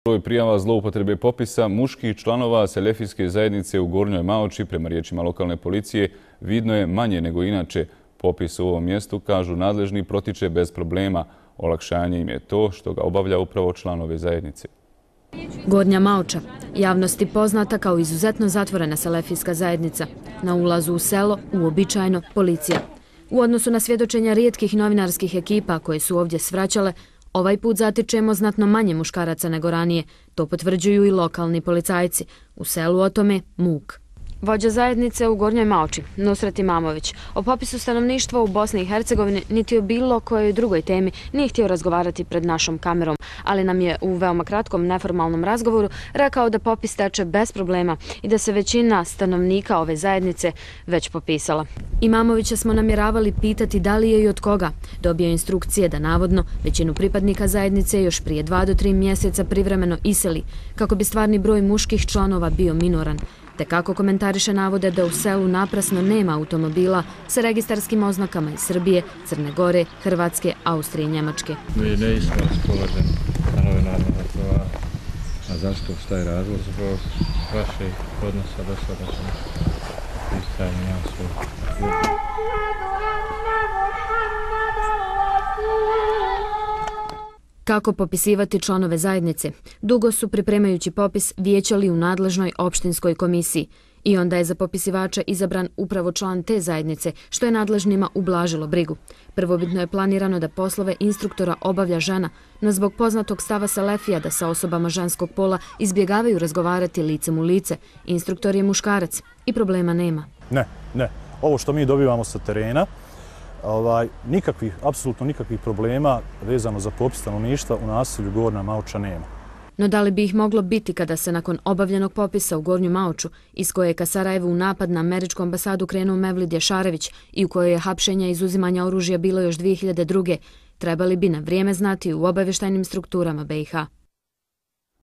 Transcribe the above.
Broj prijava zloupotrebe popisa muških članova selefijske zajednice u Gornjoj Maoči, prema riječima lokalne policije, vidno je manje nego inače. Popis u ovom mjestu, kažu nadležni, protiče bez problema. Olakšanje im je to što ga obavlja upravo članove zajednice. Gornja Maoča, javnosti poznata kao izuzetno zatvorena selefijska zajednica. Na ulazu u selo, uobičajeno, policija. U odnosu na svjedočenja rijetkih novinarskih ekipa koje su ovdje svraćale, ovaj put zatičemo znatno manje muškaraca nego ranije. To potvrđuju i lokalni policajci. U selu o tome muk. Vođa zajednice u Gornjoj Maoči, Nusret Imamović, o popisu stanovništva u Bosni i Hercegovini niti o bilo kojoj drugoj temi nije htio razgovarati pred našom kamerom, ali nam je u veoma kratkom neformalnom razgovoru rekao da popis teče bez problema i da se većina stanovnika ove zajednice već popisala. Imamovića smo namjeravali pitati da li je i od koga. Dobio instrukcije da navodno većinu pripadnika zajednice još prije 2 do 3 mjeseca privremeno iseli, kako bi stvarni broj muških članova bio minoran. Te kako komentariše navode da u selu naprasno nema automobila sa registarskim oznakama iz Srbije, Crne Gore, Hrvatske, Austrije i Njemačke. Mi nismo raspoloženi na novinarno razgovara. A zašto? Šta je razlog? Zbog vaših odnosa do sadašnjih pitanja su. Kako popisivati članove zajednice? Dugo su, pripremajući popis, vijećali u nadležnoj opštinskoj komisiji. I onda je za popisivača izabran upravo član te zajednice, što je nadležnima ublažilo brigu. Prvobitno je planirano da poslove instruktora obavlja žena, no zbog poznatog stava selefija da sa osobama ženskog pola izbjegavaju razgovarati licem u lice, instruktor je muškarac i problema nema. Ne. Ovo što mi dobivamo sa terena, apsolutno nikakvih problema vezano za popis stanovništva u naselju Gornja Maoča nema. No da li bi ih moglo biti kada se nakon obavljenog popisa u Gornju Maoču, iz koje je ka Sarajevu u napad na američku ambasadu krenuo Mevlid Ješarević i u kojoj je hapšenja i izuzimanja oružja bilo još 2002. trebali bi na vrijeme znati u obavještajnim strukturama BiH.